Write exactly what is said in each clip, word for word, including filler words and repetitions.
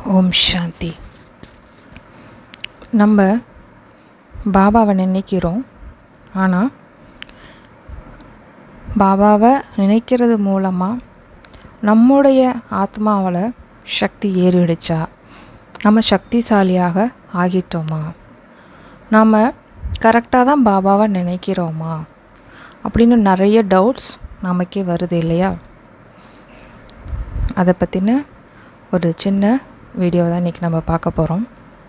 ஓம் சாந்தி. நம்ம பாபாவை நினைக்கிறோம், ஆனால் பாபாவை நினைக்கிறது மூலமாக நம்முடைய ஆத்மாவில் சக்தி ஏறிடுச்சா, நம்ம சக்திசாலியாக ஆகிட்டோமா, நாம் கரெக்டாக தான் பாபாவை நினைக்கிறோமா அப்படின்னு நிறைய டவுட்ஸ் நமக்கே வருது இல்லையா? அதை பற்றின ஒரு சின்ன வீடியோ தான் இன்றைக்கி நம்ம பார்க்க போகிறோம்.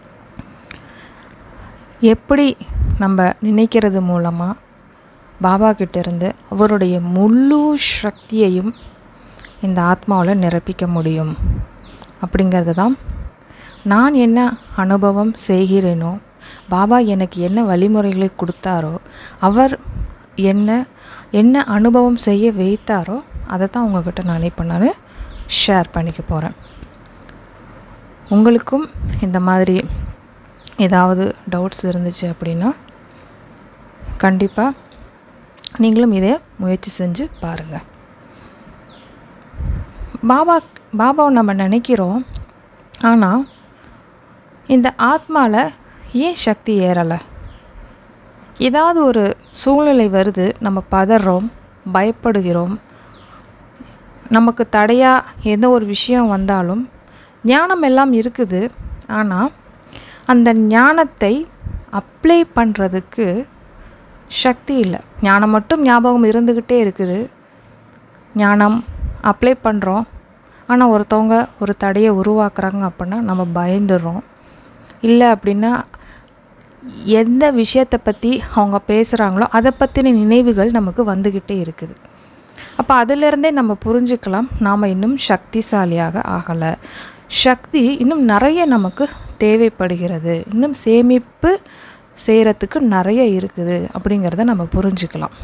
எப்படி நம்ம நினைக்கிறது மூலமாக பாபா கிட்டேருந்து அவருடைய முழு சக்தியையும் இந்த ஆத்மாவில் நிரப்பிக்க முடியும் அப்படிங்கிறது தான். நான் என்ன அனுபவம் செய்கிறேனோ, பாபா எனக்கு என்ன வழிமுறைகளை கொடுத்தாரோ, அவர் என்ன என்ன அனுபவம் செய்ய வைத்தாரோ அதை தான் உங்கள்கிட்ட நான் இப்போ நான் ஷேர் பண்ணிக்க போகிறேன். உங்களுக்கும் இந்த மாதிரி ஏதாவது டவுட்ஸ் இருந்துச்சு அப்படின்னா கண்டிப்பாக நீங்களும் இதே முயற்சி செஞ்சு பாருங்கள். பாபா பாபாவை நம்ம நினைக்கிறோம், ஆனால் இந்த ஆத்மாவில் ஏன் சக்தி ஏறலை? ஏதாவது ஒரு சூழ்நிலை வருது, நம்ம பதறோம், பயப்படுகிறோம், நமக்கு தடையாக எந்த ஒரு விஷயம் வந்தாலும் ஞானம் எல்லாம் இருக்குது, ஆனால் அந்த ஞானத்தை அப்ளை பண்ணுறதுக்கு சக்தி இல்லை. ஞானம் மட்டும் ஞாபகம் இருந்துக்கிட்டே இருக்குது, ஞானம் அப்ளை பண்ணுறோம், ஆனால் ஒருத்தவங்க ஒரு தடையை உருவாக்குறாங்க அப்படின்னா நம்ம பயந்துடுறோம். இல்லை அப்படின்னா எந்த விஷயத்தை பற்றி அவங்க பேசுகிறாங்களோ அதை பற்றின நினைவுகள் நமக்கு வந்துக்கிட்டே இருக்குது. அப்போ அதிலிருந்தே நம்ம புரிஞ்சுக்கலாம், நாம் இன்னும் சக்திசாலியாக ஆகலை, சக்தி இன்னும் நிறைய நமக்கு தேவைப்படுகிறது, இன்னும் சேமிப்பு செய்கிறதுக்கு நிறைய இருக்குது அப்படிங்கிறத நம்ம புரிஞ்சுக்கலாம்.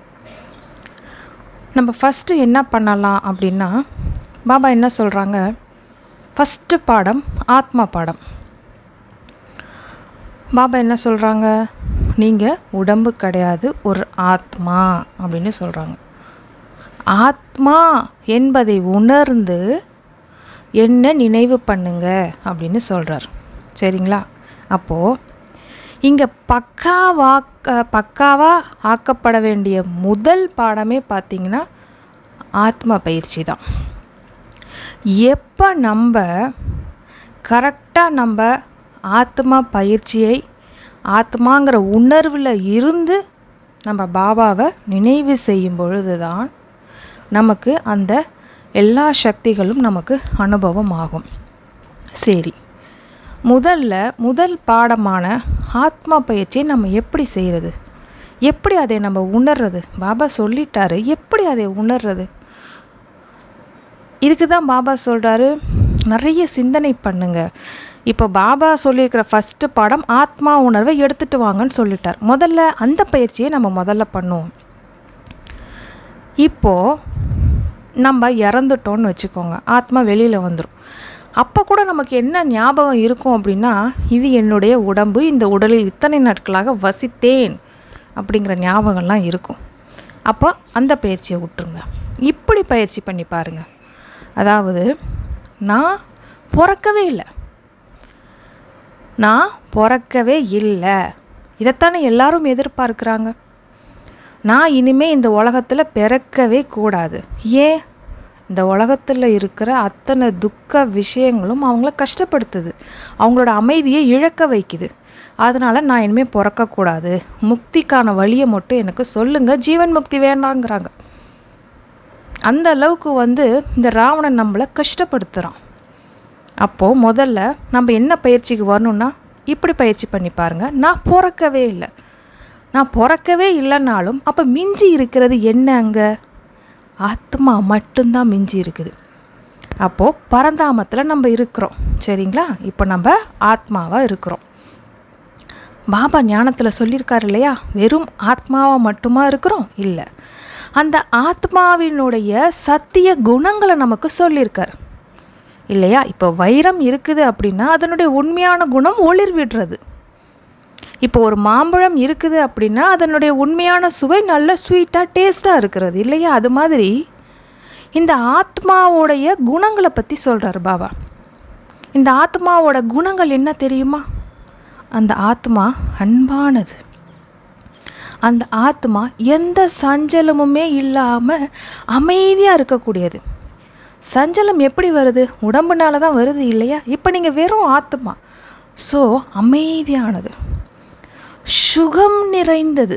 நம்ம ஃபஸ்ட்டு என்ன பண்ணலாம் அப்படின்னா, பாபா என்ன சொல்கிறாங்க, ஃபஸ்ட்டு பாடம் ஆத்மா பாடம். பாபா என்ன சொல்கிறாங்க, நீங்கள் உடம்பு கிடையாது, ஒரு ஆத்மா அப்படின்னு சொல்கிறாங்க. ஆத்மா என்பதை உணர்ந்து என்ன நினைவு பண்ணுங்க அப்படின்னு சொல்கிறார். சரிங்களா? அப்போது இங்கே பக்காவாக்க பக்காவாக ஆக்கப்பட வேண்டிய முதல் பாடமே பார்த்திங்கன்னா ஆத்மா பயிற்சி தான். எப்போ நம்ம கரெக்டாக நம்ம ஆத்மா பயிற்சியை ஆத்மாங்கிற உணர்வில் இருந்து நம்ம பாபாவை நினைவு செய்யும் பொழுது தான் நமக்கு அந்த எல்லா சக்திகளும் நமக்கு அனுபவம் ஆகும். சரி, முதல்ல முதல் பாடமான ஆத்மா பயிற்சியை நம்ம எப்படி செய்கிறது, எப்படி அதை நம்ம உணர்றது? பாபா சொல்லிட்டாரு, எப்படி அதை உணர்றது? இதுக்கு தான் பாபா சொல்கிறாரு, நிறைய சிந்தனை பண்ணுங்க. இப்போ பாபா சொல்லியிருக்கிற ஃபஸ்ட்டு பாடம் ஆத்மா உணர்வை எடுத்துகிட்டு வாங்கன்னு சொல்லிட்டார். முதல்ல அந்த பயிற்சியை நம்ம முதல்ல பண்ணுவோம். இப்போது நம்ம இறந்துட்டோன்னு வச்சுக்கோங்க, ஆத்மா வெளியில் வந்துடும். அப்போ கூட நமக்கு என்ன ஞாபகம் இருக்கும் அப்படின்னா, இது என்னுடைய உடம்பு, இந்த உடலில் இத்தனை நாட்களாக வசித்தேன் அப்படிங்கிற ஞாபகம்லாம் இருக்கும். அப்போ அந்த பயிற்சியை விட்டுருங்க. இப்படி பயிற்சி பண்ணி பாருங்கள். அதாவது, நான் பிறக்கவே இல்லை, நான் பிறக்கவே இல்லை, இதைத்தானே எல்லாரும் எதிர்பார்க்குறாங்க. நான் இனிமேல் இந்த உலகத்தில் பிறக்கவே கூடாது. ஏன்? இந்த உலகத்தில் இருக்கிற அத்தனை துக்க விஷயங்களும் அவங்கள கஷ்டப்படுத்துது, அவங்களோட அமைதியை இழக்க வைக்குது. அதனால் நான் இனிமேல் பிறக்கக்கூடாது, முக்திக்கான வழியை மட்டும் எனக்கு சொல்லுங்கள், ஜீவன் முக்தி வேண்டாங்கிறாங்க. அந்த அளவுக்கு வந்து இந்த ராவணன் நம்மளை கஷ்டப்படுத்துகிறான். அப்போது முதல்ல நம்ம என்ன பயிற்சிக்கு வரணும்னா, இப்படி பயிற்சி பண்ணி பாருங்கள். நான் பிறக்கவே இல்லை, நான் பிறக்கவே இல்லைனாலும் அப்போ மிஞ்சி இருக்கிறது என்ன? அங்கே ஆத்மா மட்டும்தான் மிஞ்சி இருக்குது. அப்போது பரந்தாமத்தில் நம்ம இருக்கிறோம். சரிங்களா? இப்போ நம்ம ஆத்மாவாக இருக்கிறோம். பாபா ஞானத்தில் சொல்லியிருக்காரு இல்லையா, வெறும் ஆத்மாவை மட்டுமா இருக்கிறோம்? இல்லை, அந்த ஆத்மாவினுடைய சத்திய குணங்களை நமக்கு சொல்லியிருக்கார் இல்லையா? இப்போ வைரம் இருக்குது அப்படின்னா அதனுடைய உண்மையான குணம் ஒளிர் விடுறது. இப்போ ஒரு மாம்பழம் இருக்குது அப்படின்னா அதனுடைய உண்மையான சுவை நல்ல ஸ்வீட்டாக டேஸ்ட்டாக இருக்கிறது இல்லையா? அது மாதிரி இந்த ஆத்மாவுடைய குணங்களை பற்றி சொல்கிறார் பாபா. இந்த ஆத்மாவோட குணங்கள் என்ன தெரியுமா? அந்த ஆத்மா அன்பானது. அந்த ஆத்மா எந்த சஞ்சலமுமே இல்லாமல் அமைதியாக இருக்கக்கூடியது. சஞ்சலம் எப்படி வருது? உடம்புனால தான் வருது இல்லையா? இப்போ நீங்கள் வெறும் ஆத்மா. ஸோ அமைதியானது, சுகம் நிறைந்தது,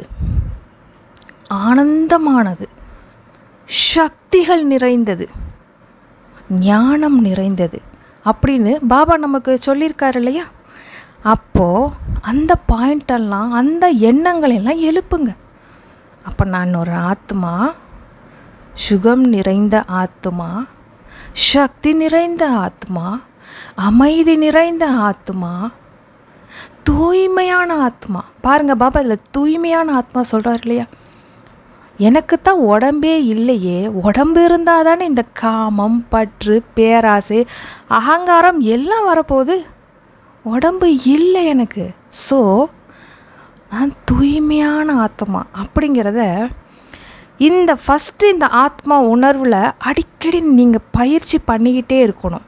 ஆனந்தமானது, சக்திகள் நிறைந்தது, ஞானம் நிறைந்தது அப்படின்னு பாபா நமக்கு சொல்லியிருக்காரு இல்லையா? அப்போது அந்த பாயிண்டெல்லாம், அந்த எண்ணங்களெல்லாம் எழுப்புங்க. அப்போ நான் ஒரு ஆத்மா, சுகம் நிறைந்த ஆத்மா, சக்தி நிறைந்த ஆத்மா, அமைதி நிறைந்த ஆத்மா, தூய்மையான ஆத்மா. பாருங்க பாபா இதில் தூய்மையான ஆத்மா சொல்கிறார் இல்லையா? எனக்கு தான் உடம்பே இல்லையே, உடம்பு இருந்தால் தானே இந்த காமம், பற்று, பேராசை, அகங்காரம் எல்லாம் வரப்போகுது. உடம்பு இல்லை எனக்கு. ஸோ நான் தூய்மையான ஆத்மா அப்படிங்கிறத இந்த ஃபஸ்ட்டு இந்த ஆத்மா உணர்வில் அடிக்கடி நீங்கள் பயிற்சி பண்ணிக்கிட்டே இருக்கணும்.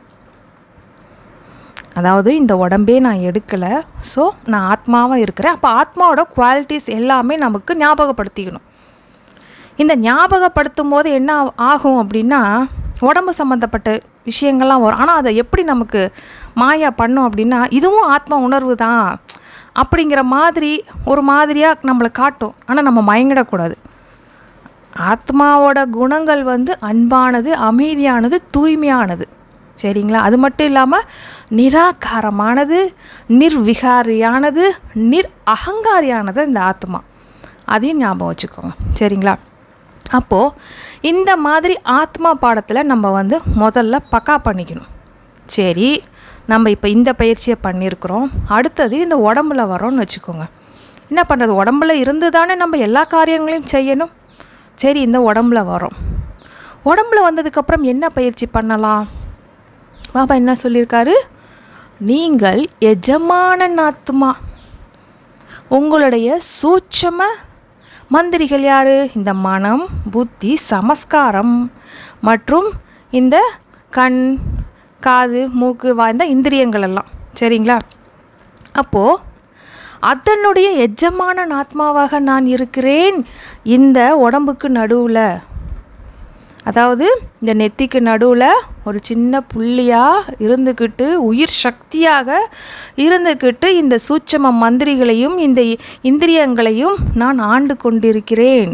அதாவது இந்த உடம்பே நான் எடுக்கலை, ஸோ நான் ஆத்மாவாக இருக்கிறேன். அப்போ ஆத்மாவோட குவாலிட்டிஸ் எல்லாமே நமக்கு ஞாபகப்படுத்திக்கணும். இந்த ஞாபகப்படுத்தும் போது என்ன ஆகும் அப்படின்னா, உடம்பு சம்மந்தப்பட்ட விஷயங்கள்லாம் வரும். ஆனால் அதை எப்படி நமக்கு மாயா பண்ணும் அப்படின்னா, இதுவும் ஆத்மா உணர்வு தான் அப்படிங்கிற மாதிரி ஒரு மாதிரியாக நம்மளை காட்டும். ஆனால் நம்ம மயங்கிடக்கூடாது. ஆத்மாவோட குணங்கள் வந்து அன்பானது, அமைதியானது, தூய்மையானது. சரிங்களா? அது மட்டும் இல்லாமல் நிராகாரமானது, நிர்விகாரியானது, நிர் அகங்காரியானது இந்த ஆத்மா. அதையும் ஞாபகம் வச்சுக்கோங்க. சரிங்களா? அப்போது இந்த மாதிரி ஆத்மா பாடத்தில் நம்ம வந்து முதல்ல பக்கா பண்ணிக்கணும். சரி, நம்ம இப்போ இந்த பயிற்சியை பண்ணியிருக்கிறோம். அடுத்தது இந்த உடம்புல வரோன்னு வச்சுக்கோங்க. என்ன பண்ணுறது? உடம்புல இருந்து தானே நம்ம எல்லா காரியங்களையும் செய்யணும். சரி, இந்த உடம்புல வரோம். உடம்புல வந்ததுக்கப்புறம் என்ன பயிற்சி பண்ணலாம்? பாபா என்ன சொல்லியிருக்காரு? நீங்கள் எஜமானன் ஆத்மா. உங்களுடைய சூட்சம மந்திரிகள் யார்? இந்த மனம், புத்தி, சமஸ்காரம் மற்றும் இந்த கண், காது, மூக்கு, வாய்ந்த இந்திரியங்கள் எல்லாம். சரிங்களா? அப்போது அதனுடைய எஜமானன் ஆத்மாவாக நான் இருக்கிறேன் இந்த உடம்புக்கு நடுவில். அதாவது இந்த நெத்திக்கு நடுவில் ஒரு சின்ன புள்ளியாக இருந்துக்கிட்டு, உயிர் சக்தியாக இருந்துக்கிட்டு, இந்த சூட்சம மந்திரிகளையும் இந்த இந்திரியங்களையும் நான் ஆண்டு கொண்டிருக்கிறேன்.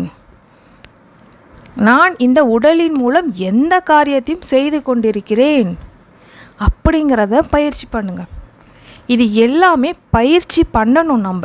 நான் இந்த உடலின் மூலம் எந்த காரியத்தையும் செய்து கொண்டிருக்கிறேன் அப்படிங்கிறத பயிற்சி பண்ணுங்க. இது எல்லாமே பயிற்சி பண்ணணும். நம்ம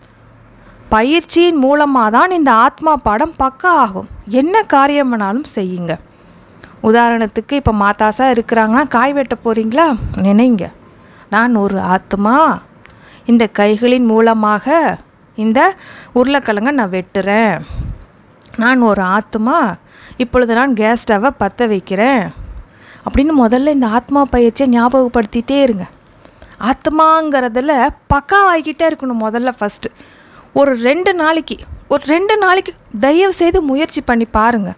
பயிற்சியின் மூலமாக தான் இந்த ஆத்மா பாடம் பக்கா ஆகும். என்ன காரியம் வேணாலும் செய்யுங்க. உதாரணத்துக்கு இப்போ மாத்தாசா இருக்கிறாங்கன்னா காய் வெட்ட போகிறீங்களா? நினைங்க, நான் ஒரு ஆத்மா, இந்த கைகளின் மூலமாக இந்த உருளைக்கிழங்கை நான் வெட்டுறேன். நான் ஒரு ஆத்மா, இப்பொழுது நான் கேஸ் ஸ்டவ்வை பற்ற வைக்கிறேன் அப்படின்னு முதல்ல இந்த ஆத்மா பயிற்சியை ஞாபகப்படுத்திகிட்டே இருங்க. ஆத்மாங்கிறதுல பக்காவாகிக்கிட்டே இருக்கணும். முதல்ல ஃபஸ்ட்டு ஒரு ரெண்டு நாளைக்கு ஒரு ரெண்டு நாளைக்கு தயவு செய்து முயற்சி பண்ணி பாருங்கள்.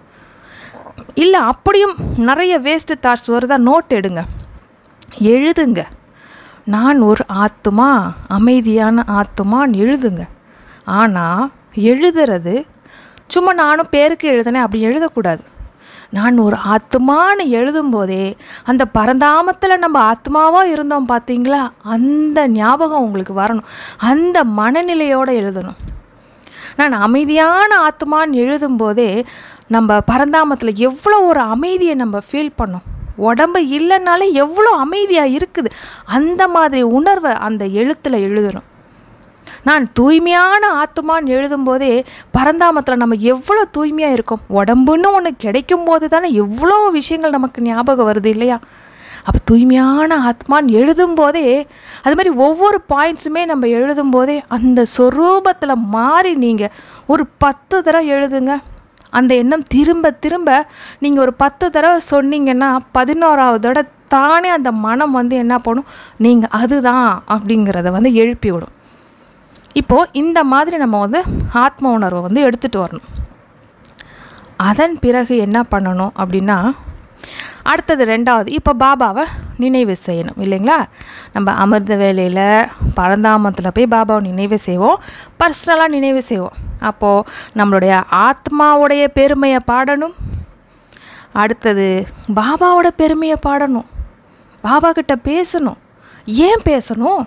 இல்லை அப்படியும் நிறைய வேஸ்ட்டு தாட்ஸ் வருதா, நோட் எடுங்க, எழுதுங்க. நான் ஒரு ஆத்மா, அமைதியான ஆத்மான்னு எழுதுங்க. ஆனால் எழுதுறது சும்மா நானும் பேருக்கு எழுதுனேன் அப்படி எழுதக்கூடாது. நான் ஒரு ஆத்மான்னு எழுதும்போதே அந்த பரந்தாமத்தில் நம்ம ஆத்மாவாக இருந்தோம் பார்த்தீங்களா, அந்த ஞாபகம் உங்களுக்கு வரணும். அந்த மனநிலையோடு எழுதணும். நான் அமைதியான ஆத்மான்னு எழுதும்போதே நம்ம பரந்தாமத்தில் எவ்வளோ ஒரு அமைதியை நம்ம ஃபீல் பண்ணோம். உடம்பு இல்லைனாலே எவ்வளோ அமைதியாக இருக்குது, அந்த மாதிரி உணர்வை அந்த எழுத்தில் எழுதணும். நான் தூய்மையான ஆத்மான்னு எழுதும்போதே பரந்தாமத்தில் நம்ம எவ்வளோ தூய்மையாக இருக்கோம். உடம்புன்னு ஒன்று கிடைக்கும் போது தானே எவ்வளோ விஷயங்கள் நமக்கு ஞாபகம் வருது இல்லையா? அப்போ தூய்மையான ஆத்மான்னு எழுதும்போதே அது மாதிரி ஒவ்வொரு பாயிண்ட்ஸுமே நம்ம எழுதும்போதே அந்த சொரூபத்தில் மாறி நீங்கள் ஒரு பத்து தடவை எழுதுங்க. அந்த எண்ணம் திரும்ப திரும்ப நீங்கள் ஒரு பத்து தடவை சொன்னீங்கன்னா பதினோராவது தடவை தானே அந்த மனம் வந்து என்ன பண்ணும், நீங்கள் அதுதான் அப்படிங்கிறத வந்து எழுப்பி விடும். இப்போது இந்த மாதிரி நம்ம வந்து ஆத்ம உணர்வை வந்து எடுத்துகிட்டு வரணும். அதன் பிறகு என்ன பண்ணணும் அப்படின்னா, அடுத்தது ரெண்டாவது, இப்போ பாபாவை நினைவு செய்யணும் இல்லைங்களா? நம்ம அமிர்த வேளையில் பரந்தாமத்தில் போய் பாபாவை நினைவு செய்வோம், பர்சனலாக நினைவு செய்வோம். அப்போது நம்மளுடைய ஆத்மாவுடைய பெருமையை பாடணும். அடுத்தது பாபாவோட பெருமையை பாடணும், பாபா கிட்ட பேசணும். ஏன் பேசணும்?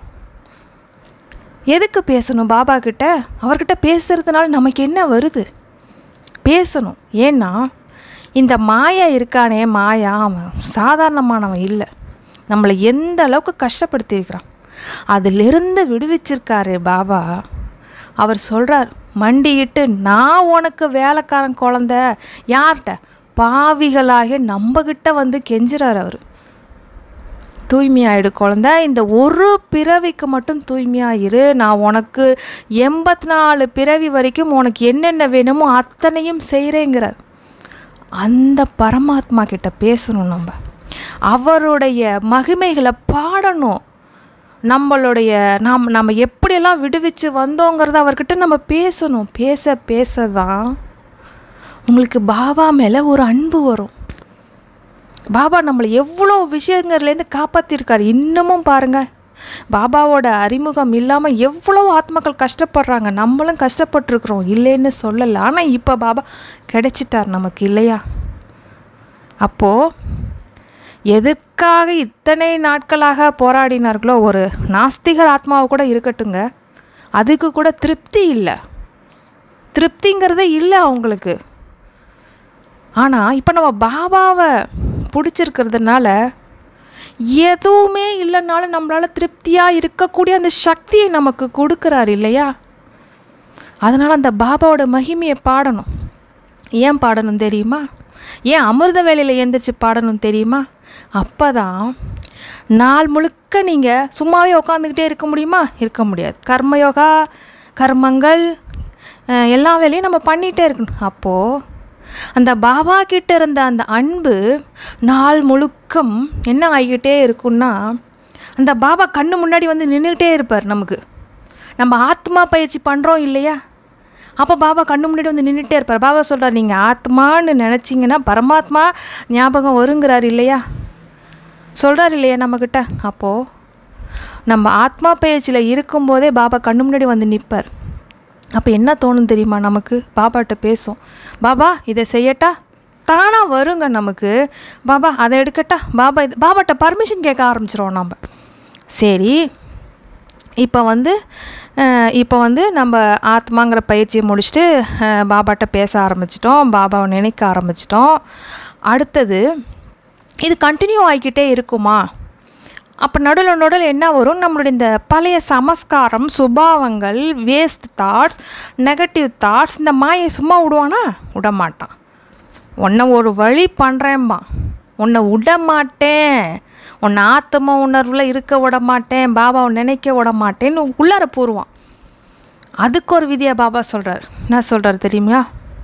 எதுக்கு பேசணும்? பாபா கிட்ட அவர்கிட்ட பேசுறதுனால நமக்கு என்ன வருது? பேசணும். ஏன்னா இந்த மாயா இருக்கானே, மாயா அவன் சாதாரணமானவன் இல்லை. நம்மளை எந்த அளவுக்கு கஷ்டப்படுத்தியிருக்கிறான், அதிலிருந்து விடுவிச்சிருக்காரு பாபா. அவர் சொல்கிறார், மண்டியிட்டு நான் உனக்கு வேலைக்காரன் குழந்த. யார்கிட்ட? பாவிகளாக நம்மகிட்ட வந்து கெஞ்சுறார் அவர். தூய்மையாயிடு குழந்தை, இந்த ஒரு பிறவிக்கு மட்டும் தூய்மையாயிரு, நான் உனக்கு எண்பத்தி நாலு பிறவி வரைக்கும் உனக்கு என்னென்ன வேணுமோ அத்தனையும் செய்கிறேங்கிறார். அந்த பரமாத்மா கிட்ட பேசணும், நம்ம அவருடைய மகிமைகளை பாடணும். நம்மளுடைய நாம் நம்ம எப்படியெல்லாம் விடுவிச்சு வந்தோங்கிறத அவர்கிட்ட நம்ம பேசணும். பேச பேச தான் உங்களுக்கு பாபா மேலே ஒரு அன்பு வரும். பாபா நம்மளை எவ்வளோ விஷயங்கள்லேருந்து காப்பாற்றிருக்காரு. இன்னமும் பாருங்கள், பாபாவோட அறிமுகம் இல்லாமல் எவ்வளோ ஆத்மாக்கள் கஷ்டப்படுறாங்க. நம்மளும் கஷ்டப்பட்டுருக்குறோம், இல்லைன்னு சொல்லலை. ஆனால் இப்போ பாபா கிடைச்சிட்டார் நமக்கு, இல்லையா? அப்போது எதற்காக இத்தனை நாட்களாக போராடினார்களோ, ஒரு நாஸ்திகர் ஆத்மாவை கூட இருக்கட்டுங்க, அதுக்கு கூட திருப்தி இல்லை. திருப்திங்கிறதே இல்லை அவங்களுக்கு. ஆனால் இப்போ நம்ம பாபாவை பிடிச்சிருக்கிறதுனால எதுவுமே இல்லைனாலும் நம்மளால் திருப்தியாக இருக்கக்கூடிய அந்த சக்தியை நமக்கு கொடுக்குறாரு, இல்லையா? அதனால் அந்த பாபாவோட மகிமையை பாடணும். ஏன் பாடணும் தெரியுமா? ஏன் அமிர்த வேளையில் எழுந்திரிச்சு பாடணும் தெரியுமா? அப்போ தான் நாள் முழுக்க நீங்கள் சும்மாவே உட்காந்துக்கிட்டே இருக்க முடியுமா? இருக்க முடியாது. கர்மயோகா, கர்மங்கள் எல்லா வேலையும் நம்ம பண்ணிகிட்டே இருக்கணும். அப்போது அந்த பாபா கிட்ட இருந்த அந்த அன்பு நாள் முழுக்கம் என்ன ஆகிக்கிட்டே இருக்குன்னா, அந்த பாபா கண்ணு முன்னாடி வந்து நின்றுக்கிட்டே இருப்பார். நமக்கு நம்ம ஆத்மா பயிற்சி பண்ணுறோம் இல்லையா? அப்போ பாபா கண்ணு முன்னாடி வந்து நின்றுட்டே இருப்பார். பாபா சொல்கிறார், நீங்கள் ஆத்மான்னு நினச்சிங்கன்னா பரமாத்மா ஞாபகம் வருங்கிறார், இல்லையா? சொல்கிறார் இல்லையா நம்மக்கிட்ட? அப்போது நம்ம ஆத்மா பயிற்சியில் இருக்கும்போதே பாபா கண்ணு முன்னாடி வந்து நிற்பார். அப்போ என்ன தோணும் தெரியுமா? நமக்கு பாபாட்ட பேசும், பாபா இதை செய்யட்டா? தானாக வருங்க நமக்கு. பாபா அதை எடுக்கட்டா? பாபா இது பாபாட்ட பர்மிஷன் கேட்க ஆரம்பிச்சிருவோம் நம்ம. சரி, இப்போ வந்து இப்போ வந்து நம்ம ஆத்மாங்கிற பயிற்சியை முடிச்சுட்டு பாபாட்ட பேச ஆரம்பிச்சிட்டோம், பாபாவை நினைக்க ஆரம்பிச்சிட்டோம். அடுத்தது இது கண்டினியூ ஆகிக்கிட்டே இருக்குமா? அப்போ நடுவில் நடுவில் என்ன வரும்? நம்மளுடைய இந்த பழைய சமஸ்காரம், சுபாவங்கள், வேஸ்ட் தாட்ஸ், நெகட்டிவ் தாட்ஸ், இந்த மாயை சும்மா விடுவானா? விட மாட்டான். உன்னை ஒரு வழி பண்ணுறேன்பா, உன்னை விட மாட்டேன், உன்னை ஆத்மா உணர்வில் இருக்க விட மாட்டேன், பாபாவை நினைக்க விட மாட்டேன்னு உள்ளார போடுவான். அதுக்கு ஒரு விதியை பாபா சொல்கிறார். என்ன சொல்கிறார் தெரியுமா?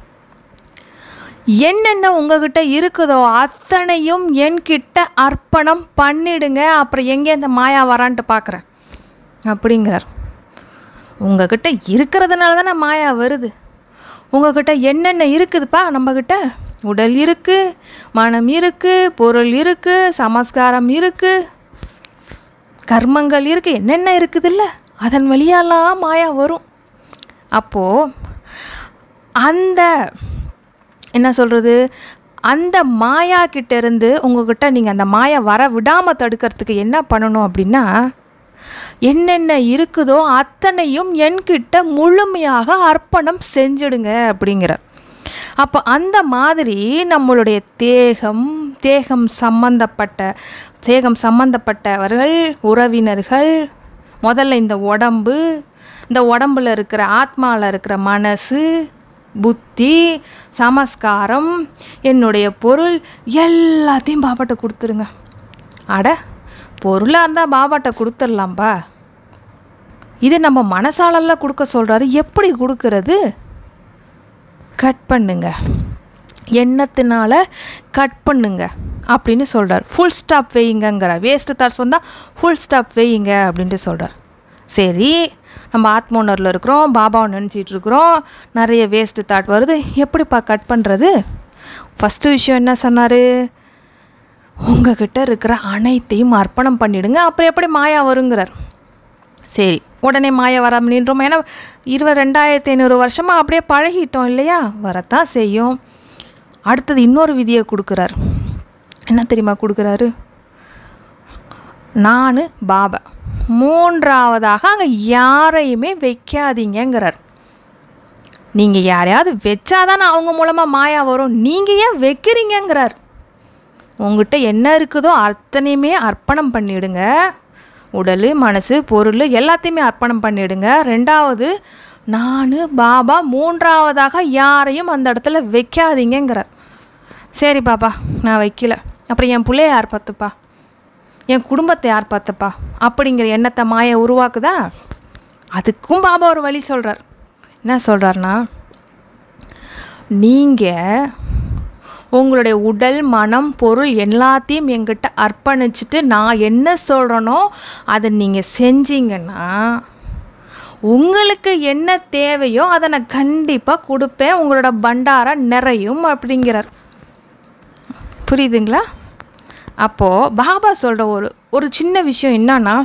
என்னென்ன உங்ககிட்ட இருக்குதோ அத்தனையும் என்கிட்ட அர்ப்பணம் பண்ணிடுங்க, அப்புறம் எங்கே அந்த மாயா வரான்ட்டு பார்க்குறேன் அப்படிங்கிறார். உங்ககிட்ட இருக்கிறதுனால தானே மாயா வருது. உங்ககிட்ட என்னென்ன இருக்குதுப்பா? நம்மக்கிட்ட உடல் இருக்குது, மனம் இருக்குது, பொருள் இருக்குது, சமஸ்காரம் இருக்குது, கர்மங்கள் இருக்குது, என்னென்ன இருக்குது இல்லை? அதன் வழியாலாம் மாயா வரும். அப்போது அந்த என்ன சொல்கிறது, அந்த மாயா கிட்ட இருந்து உங்ககிட்ட நீங்கள் அந்த மாயா வர விடாமல் தடுக்கிறதுக்கு என்ன பண்ணணும் அப்படின்னா, என்னென்ன இருக்குதோ அத்தனையும் என்கிட்ட முழுமையாக அர்ப்பணம் செஞ்சிடுங்க அப்படிங்கிறார். அப்போ அந்த மாதிரி நம்மளுடைய தேகம் தேகம் சம்பந்தப்பட்ட தேகம் சம்பந்தப்பட்டவர்கள், உறவினர்கள், முதல்ல இந்த உடம்பு, இந்த உடம்புல இருக்கிற ஆத்மாவில் இருக்கிற மனசு, புத்தி, சமஸ்காரம், என்னுடைய பொருள் எல்லாத்தையும் பாபாட்ட கொடுத்துருங்க. அட பொருளாக இருந்தால் பாபாட்ட கொடுத்துடலாம்பா. இது நம்ம மனசாலெல்லாம் கொடுக்க சொல்கிறாரு. எப்படி கொடுக்கறது? கட் பண்ணுங்க, எண்ணத்தினால கட் பண்ணுங்க அப்படின்னு சொல்கிறார். ஃபுல் ஸ்டாப் வையுங்கிறார். வேஸ்ட் தாட்ஸ் வந்தால் ஃபுல் ஸ்டாப் வையுங்க அப்படின்ட்டு சொல்கிறார். சரி, நம்ம ஆத்ம உணர்வில் இருக்கிறோம், பாபாவை நினச்சிட்டு இருக்கிறோம், நிறைய வேஸ்ட்டு தாட் வருது, எப்படிப்பா கட் பண்ணுறது? ஃபஸ்ட்டு விஷயம் என்ன சொன்னார்? உங்ககிட்ட இருக்கிற அனைத்தையும் அர்ப்பணம் பண்ணிடுங்க, அப்புறம் எப்படி மாயா வருங்கிறார். சரி, உடனே மாயா வராமல் நின்றோம். ஏன்னா இருபது ரெண்டாயிரத்தி ஐநூறு வருஷமாக அப்படியே பழகிட்டோம் இல்லையா, வரத்தான் செய்யும். அடுத்தது இன்னொரு விதியை கொடுக்குறார். என்ன தெரியுமா கொடுக்குறாரு? நான் பாபா, மூன்றாவதாக அங்கே யாரையுமே வைக்காதீங்கிறார். நீங்கள் யாரையாவது வச்சாதானே அவங்க மூலமாக மாயா வரும், நீங்கள் ஏன் வைக்கிறீங்கிறார். உங்ககிட்ட என்ன இருக்குதோ அத்தனையுமே அர்ப்பணம் பண்ணிவிடுங்க, உடல் மனசு பொருள் எல்லாத்தையுமே அர்ப்பணம் பண்ணிவிடுங்க. ரெண்டாவது நான் பாபா, மூன்றாவதாக யாரையும் அந்த இடத்துல வைக்காதீங்கிறார். சரி பாபா, நான் வைக்கல, அப்புறம் என் பிள்ளைய யார் பார்த்துப்பா, என் குடும்பத்தை யார் பார்த்துப்பா அப்படிங்கிற எண்ணத்தை மாயை உருவாக்குதா? அதுக்கும் பாபா ஒரு வழி சொல்கிறார். என்ன சொல்கிறாருன்னா, நீங்கள் உங்களுடைய உடல் மனம் பொருள் எல்லாத்தையும் என்கிட்ட அர்ப்பணிச்சுட்டு நான் என்ன சொல்கிறேனோ அதை நீங்கள் செஞ்சீங்கன்னா உங்களுக்கு என்ன தேவையோ அதை நான் கண்டிப்பாக கொடுப்பேன், உங்களோட பண்டாரா நிறையும் அப்படிங்கிறார். புரியுதுங்களா? அப்போது பாபா சொல்கிற ஒரு ஒரு சின்ன விஷயம் என்னன்னா,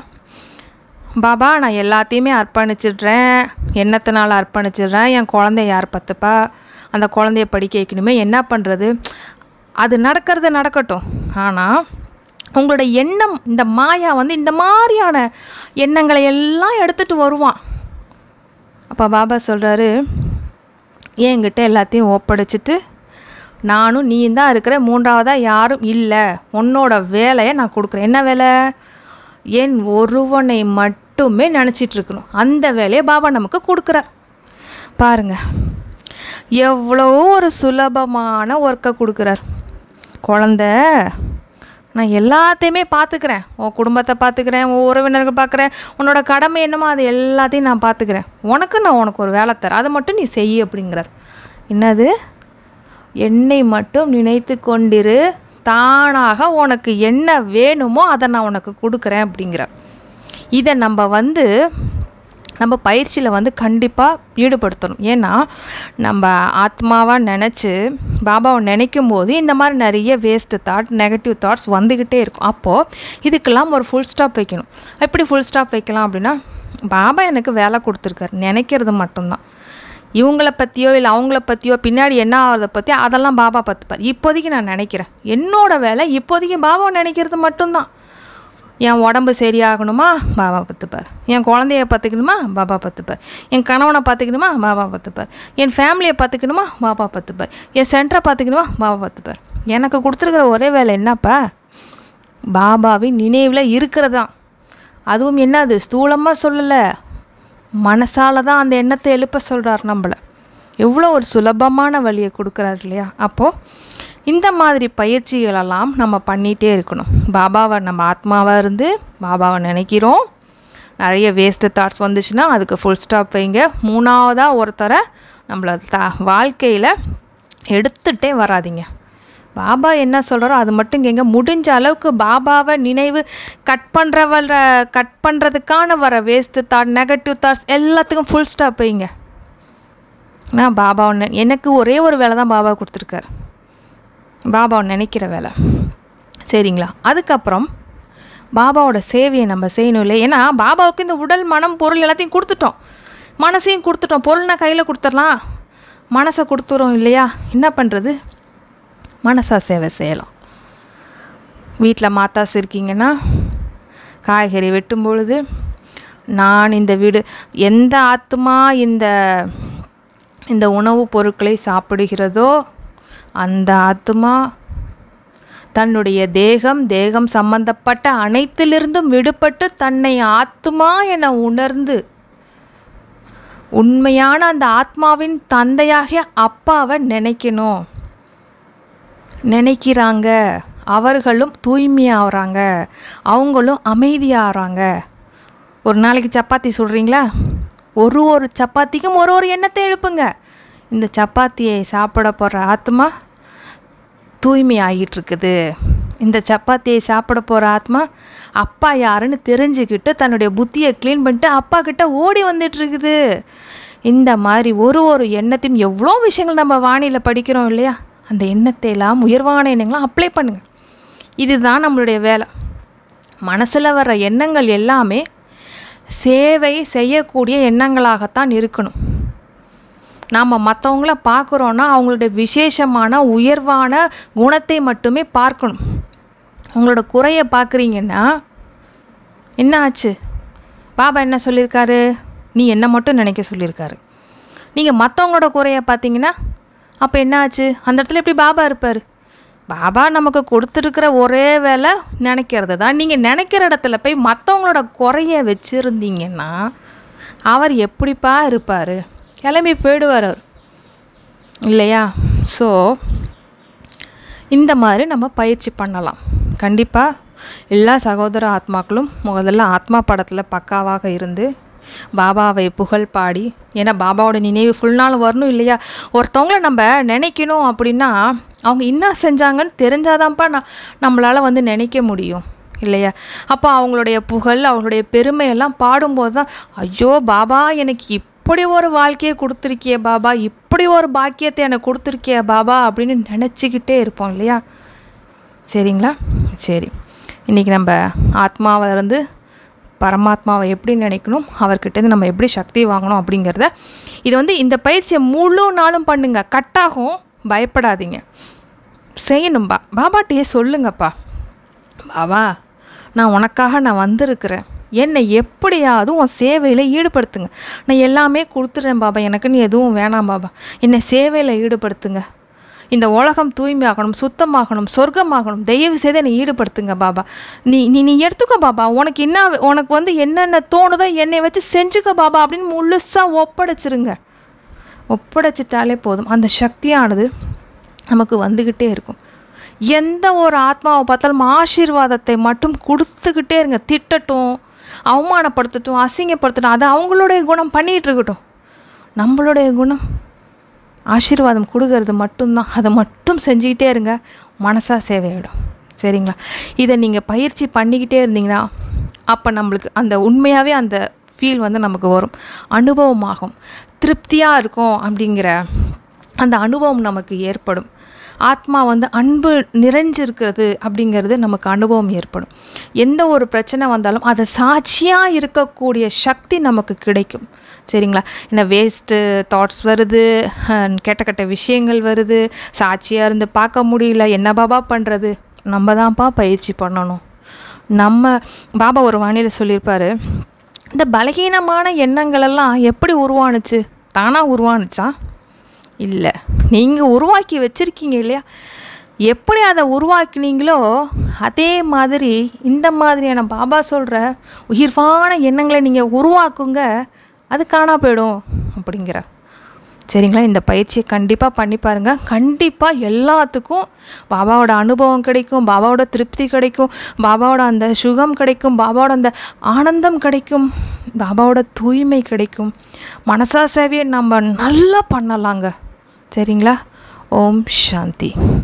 பாபா நான் எல்லாத்தையுமே அர்ப்பணிச்சிடுறேன், எண்ணத்தினால அர்ப்பணிச்சிடுறேன், என் குழந்தைய யார் பார்த்துப்பா, அந்த குழந்தைய படிக்க வைக்கணுமே, என்ன பண்ணுறது, அது நடக்கிறது நடக்கட்டும். ஆனால் உங்களோட எண்ணம், இந்த மாயா வந்து இந்த மாதிரியான எண்ணங்களை எல்லாம் எடுத்துகிட்டு வருவான். அப்போ பாபா சொல்கிறாரு, என்கிட்ட எல்லாத்தையும் ஒப்படைச்சிட்டு நானும் நீயும் தான் இருக்கிற, மூன்றாவதாக யாரும் இல்லை, உன்னோட வேலையை நான் கொடுக்குறேன். என்ன வேலை? என் ஒருவனை மட்டுமே நினச்சிட்டு இருக்கணும், அந்த வேலையை பாபா நமக்கு கொடுக்குறார். பாருங்க, எவ்வளோ ஒரு சுலபமான ஒர்க்கை கொடுக்குறார். குழந்த, நான் எல்லாத்தையுமே பார்த்துக்கிறேன், உன் குடும்பத்தை பார்த்துக்கிறேன், உன் உறவினர்கள் பார்க்குறேன், உன்னோட கடமை என்னமோ அது எல்லாத்தையும் நான் பார்த்துக்கிறேன், உனக்கு நான் உனக்கு ஒரு வேலை தரேன், அதை மட்டும் நீ செய் அப்படிங்கிறார். என்னது? என்னை மட்டும் நினைத்து கொண்டிரு, தானாக உனக்கு என்ன வேணுமோ அதை நான் உனக்கு கொடுக்குறேன் அப்படிங்கிறார். இதை நம்ம வந்து நம்ம பயிற்சியில் வந்து கண்டிப்பாக ஈடுபடுத்தணும். ஏன்னா நம்ம ஆத்மாவாக நினச்சி பாபாவை நினைக்கும் போது இந்த மாதிரி நிறைய வேஸ்ட்டு தாட், நெகட்டிவ் தாட்ஸ் வந்துக்கிட்டே இருக்கும். அப்போது இதுக்கெல்லாம் ஒரு ஃபுல் ஸ்டாப் வைக்கணும். எப்படி ஃபுல் ஸ்டாப் வைக்கலாம் அப்படின்னா, பாபா எனக்கு வேலை கொடுத்துருக்காரு, நினைக்கிறது மட்டும்தான். இவங்கள பற்றியோ இல்லை அவங்கள பற்றியோ பின்னாடி என்ன ஆகிறத பற்றி அதெல்லாம் பாபா பார்த்துப்பார். இப்போதைக்கு நான் நினைக்கிறேன், என்னோடய வேலை இப்போதைக்கு பாபாவை நினைக்கிறது மட்டும்தான். என் உடம்பு சரியாகணுமா, பாபா பார்த்துப்பார். என் குழந்தைய பார்த்துக்கணுமா, பாபா பார்த்துப்பார். என் கணவனை பார்த்துக்கணுமா, பாபா பார்த்துப்பார். என் ஃபேமிலியை பார்த்துக்கணுமா, பாபா பார்த்துப்பார். என் சென்டரை பார்த்துக்கணுமா, பாபா பார்த்துப்பார். எனக்கு கொடுத்துருக்குற ஒரே வேலை என்னப்பா, பாபாவின் நினைவில் இருக்கிறதான். அதுவும் என்னது, ஸ்தூலமாக சொல்லலை, மனசால தான் அந்த எண்ணத்தை எழுப்ப சொல்கிறார் நம்மளை. எவ்வளோ ஒரு சுலபமான வழியை கொடுக்குறாரு இல்லையா? அப்போது இந்த மாதிரி பயிற்சிகளெல்லாம் நம்ம பண்ணிகிட்டே இருக்கணும். பாபாவை நம்ம ஆத்மாவாக இருந்து பாபாவை நினைக்கிறோம், நிறைய வேஸ்ட்டு தாட்ஸ் வந்துச்சுன்னா அதுக்கு ஃபுல் ஸ்டாப் வைங்க. மூணாவதாக ஒருத்தரை நம்மளை த வாழ்க்கையில் எடுத்துகிட்டே வராதிங்க. பாபா என்ன சொல்கிறாரோ அது மட்டும் கேங்க. முடிஞ்ச அளவுக்கு பாபாவை நினைவு கட் பண்ணுற வர கட் பண்ணுறதுக்கான வர வேஸ்ட்டு தாட், நெகட்டிவ் தாட்ஸ் எல்லாத்துக்கும் ஃபுல் ஸ்டாப் வைங்க. நான் பாபாவை எனக்கு ஒரே ஒரு வேலை தான் பாபா கொடுத்துருக்காரு, பாபாவை நினைக்கிற வேலை. சரிங்களா? அதுக்கப்புறம் பாபாவோட சேவையை நம்ம செய்யணும் இல்லை? ஏன்னா பாபாவுக்கு இந்த உடல் மனம் பொருள் எல்லாத்தையும் கொடுத்துட்டோம், மனசையும் கொடுத்துட்டோம். பொருள்னா கையில் கொடுத்துடலாம், மனசை கொடுத்துறோம் இல்லையா? என்ன பண்ணுறது? மனசா சேவை செய்யலாம். வீட்டில் மாத்தாஸ் இருக்கீங்கன்னா காய்கறி வெட்டும் பொழுது, நான் இந்த வீடு எந்த ஆத்மா இந்த இந்த உணவுப் பொருட்களை சாப்பிடுகிறதோ அந்த ஆத்மா தன்னுடைய தேகம் தேகம் சம்பந்தப்பட்ட அனைத்திலிருந்தும் விடுபட்டு தன்னை ஆத்மா என உணர்ந்து உண்மையான அந்த ஆத்மாவின் தந்தையாகிய அப்பாவை நினைக்கணும். நினைக்கிறாங்க, அவர்களும் தூய்மையாகிறாங்க, அவங்களும் அமைதியாகிறாங்க. ஒரு நாளைக்கு சப்பாத்தி சுடுறீங்களா, ஒரு ஒரு சப்பாத்திக்கும் ஒரு ஒரு எண்ணத்தை எழுப்புங்க. இந்த சப்பாத்தியை சாப்பிட போகிற ஆத்மா தூய்மை ஆகிட்டு இருக்குது, இந்த சப்பாத்தியை சாப்பிட போகிற ஆத்மா அப்பா யாருன்னு தெரிஞ்சுக்கிட்டு தன்னுடைய புத்தியை க்ளீன் பண்ணிட்டு அப்பா கிட்ட ஓடி வந்துட்டு இருக்குது. இந்த மாதிரி ஒரு ஒரு எண்ணத்தையும் எவ்வளோ விஷயங்கள் நம்ம வானிலை படிக்கிறோம் இல்லையா? அந்த எண்ணத்தை எல்லாம் உயர்வான எண்ணங்களாம் அப்ளை பண்ணுங்கள். இதுதான் நம்மளுடைய வேலை. மனசில் வர்ற எண்ணங்கள் எல்லாமே சேவை செய்யக்கூடிய எண்ணங்களாகத்தான் இருக்கணும். நாம் மற்றவங்கள பார்க்குறோன்னா அவங்களுடைய விசேஷமான உயர்வான குணத்தை மட்டுமே பார்க்கணும். உங்களோட குறையை பார்க்குறீங்கன்னா என்ன ஆச்சு? பாபா என்ன சொல்லியிருக்காரு? நீ என்ன மட்டும் நினைக்க சொல்லியிருக்காரு. நீங்கள் மற்றவங்களோட குறையை பார்த்தீங்கன்னா அப்போ என்ன ஆச்சு? அந்த இடத்துல எப்படி பாபா இருப்பார்? பாபா நமக்கு கொடுத்துருக்கிற ஒரே வேலை நினைக்கிறது தான். நீங்கள் நினைக்கிற இடத்துல போய் மற்றவங்களோட குறைய வச்சுருந்தீங்கன்னா அவர் எப்படிப்பா இருப்பார்? கிளம்பி போயிடுவார் அவர், இல்லையா? ஸோ இந்த மாதிரி நம்ம பயிற்சி பண்ணலாம். கண்டிப்பாக எல்லா சகோதர ஆத்மாக்களும் முதல்ல ஆத்மா படத்தில் பக்காவாக இருந்து பாபாவை புகழ் பாடி, ஏன்னா பாபாவோட நினைவு ஃபுல் நாள் வரணும் இல்லையா? ஒருத்தவங்கள நம்ம நினைக்கணும் அப்படின்னா அவங்க என்ன செஞ்சாங்கன்னு தெரிஞ்சாதான்ப்பா நான் நம்மளால் வந்து நினைக்க முடியும், இல்லையா? அப்போ அவங்களுடைய புகழ் அவங்களுடைய பெருமையெல்லாம் பாடும்போது தான், ஐயோ பாபா எனக்கு இப்படி ஒரு வாழ்க்கையை கொடுத்துருக்கிய பாபா, இப்படி ஒரு பாக்கியத்தை எனக்கு கொடுத்துருக்கிய பாபா அப்படின்னு நினச்சிக்கிட்டே இருப்போம், இல்லையா? சரிங்களா? சரி, இன்றைக்கி நம்ம ஆத்மாவை இருந்து பரமாத்மாவை எப்படி நினைக்கணும், அவர்கிட்டேருந்து நம்ம எப்படி சக்தி வாங்கணும் அப்படிங்கிறத, இது வந்து இந்த பயிற்சியை முழு நாளும் பண்ணுங்க. கட்டாகும், பயப்படாதீங்க, செய்யணும்பா. பாபாட்டையே சொல்லுங்கப்பா, பாபா நான் உனக்காக நான் வந்திருக்கிறேன், என்னை எப்படியாவது உன் சேவையில் ஈடுபடுத்துங்க. நான் எல்லாமே கொடுத்துட்றேன் பாபா, எனக்குன்னு எதுவும் வேணாம் பாபா, என்னை சேவையில் ஈடுபடுத்துங்க. இந்த உலகம் தூய்மையாகணும், சுத்தமாகணும், சொர்க்கமாகணும், தயவு செய்து என்னை ஈடுபடுத்துங்க பாபா. நீ நீ நீ எடுத்துக்கோ பாபா, உனக்கு என்ன உனக்கு வந்து என்னென்ன தோணுதோ என்னை வச்சு செஞ்சுக்க பாபா அப்படின்னு முழுசாக ஒப்படைச்சிருங்க. ஒப்படைச்சிட்டாலே போதும், அந்த சக்தியானது நமக்கு வந்துக்கிட்டே இருக்கும். எந்த ஒரு ஆத்மாவை பார்த்தாலும் ஆசீர்வாதத்தை மட்டும் கொடுத்துக்கிட்டே இருங்க. திட்டட்டும், அவமானப்படுத்தட்டும், அசிங்கப்படுத்தட்டும், அது அவங்களுடைய குணம் பண்ணிகிட்டு இருக்கட்டும். நம்மளுடைய குணம் ஆசீர்வாதம் கொடுக்கறது மட்டும்தான். அதை மட்டும் செஞ்சுக்கிட்டே இருங்க, மனசாக சேவையிடும். சரிங்களா? இதை நீங்கள் பயிற்சி பண்ணிக்கிட்டே இருந்தீங்கன்னா அப்போ நம்மளுக்கு அந்த உண்மையாகவே அந்த ஃபீல் வந்து நமக்கு வரும், அனுபவமாகும், திருப்தியாக இருக்கும். அப்படிங்கிற அந்த அனுபவம் நமக்கு ஏற்படும். ஆத்மா வந்து அன்பு நிறைஞ்சிருக்கிறது அப்படிங்கிறது நமக்கு அனுபவம் ஏற்படும். எந்த ஒரு பிரச்சனை வந்தாலும் அதை சாட்சியாக இருக்கக்கூடிய சக்தி நமக்கு கிடைக்கும். சரிங்களா? என்ன வேஸ்ட்டு தாட்ஸ் வருது, கெட்ட கெட்ட விஷயங்கள் வருது, சாட்சியாக இருந்து பார்க்க முடியல, என்ன பாபா பண்ணுறது? நம்ம தான்ப்பா பயிற்சி பண்ணணும். நம்ம பாபா ஒரு வானிலை சொல்லியிருப்பார், இந்த பலகீனமான எண்ணங்களெல்லாம் எப்படி உருவானுச்சு? தானாக உருவானுச்சா? இல்லை, நீங்கள் உருவாக்கி வச்சுருக்கீங்க இல்லையா? எப்படி அதை உருவாக்கினீங்களோ அதே மாதிரி இந்த மாதிரியான பாபா சொல்கிற உயிர்வான எண்ணங்களை நீங்கள் உருவாக்குங்க, அது காணா போயிடும் அப்படிங்கிற. சரிங்களா? இந்த பயிற்சியை கண்டிப்பாக பண்ணி பாருங்கள். கண்டிப்பாக எல்லாத்துக்கும் பாபாவோட அனுபவம் கிடைக்கும், பாபாவோட திருப்தி கிடைக்கும், பாபாவோட அந்த சுகம் கிடைக்கும், பாபாவோட அந்த ஆனந்தம் கிடைக்கும், பாபாவோட தூய்மை கிடைக்கும். மனசா சேவையை நம்ம நல்லா பண்ணலாங்க. சரிங்களா? ஓம் சாந்தி.